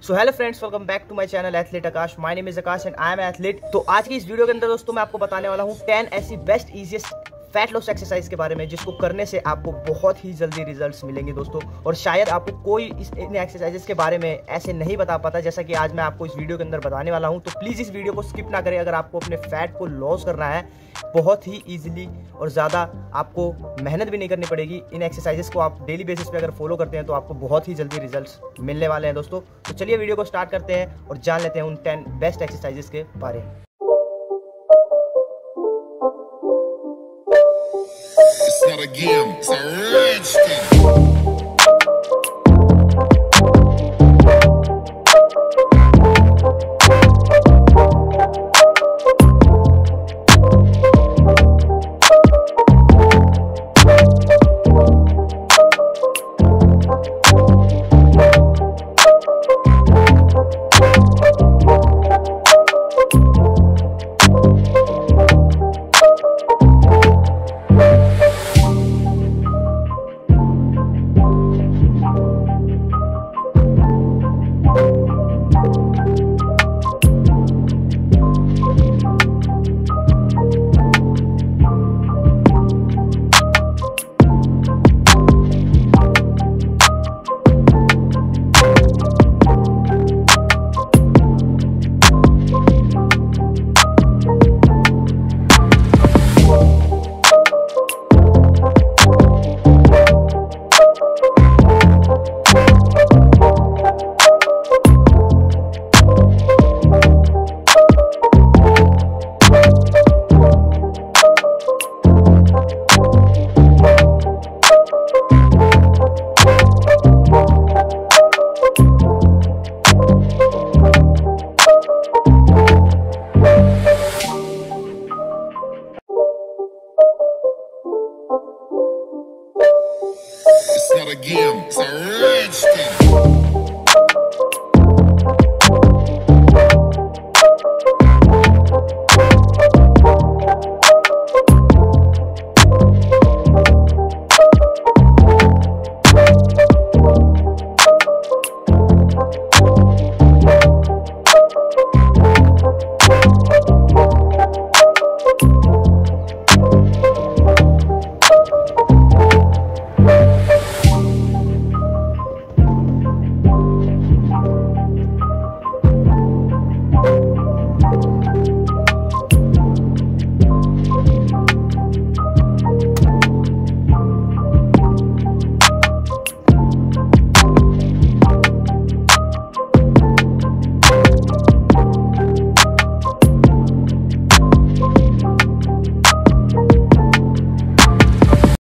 So hello friends, welcome back to my channel athlete Akash. My name is Akash and I am athlete. तो आज की इस video के अंदर दोस्तों मैं आपको बताने वाला हूँ 10 ऐसी best easiest fat loss exercise के बारे में जिसको करने से आपको बहुत ही जल्दी रिजल्ट्स मिलेंगे दोस्तों। और शायद आपको कोई इन एक्सरसाइजेस के बारे में ऐसे नहीं बता पाता जैसा कि आज मैं आपको इस वीडियो के अंदर बताने वाला हूं। तो प्लीज़ इस वीडियो को स्किप ना करें। अगर आपको अपने फैट को लॉस करना है बहुत ही ईजिली और ज़्यादा आपको मेहनत भी नहीं करनी पड़ेगी, इन एक्सरसाइजेस को आप डेली बेसिस पे अगर फॉलो करते हैं तो आपको बहुत ही जल्दी रिजल्ट्स मिलने वाले हैं दोस्तों। तो चलिए वीडियो को स्टार्ट करते हैं और जान लेते हैं उन 10 बेस्ट एक्सरसाइजेस के बारे में। It's not a game, it's a rich thing.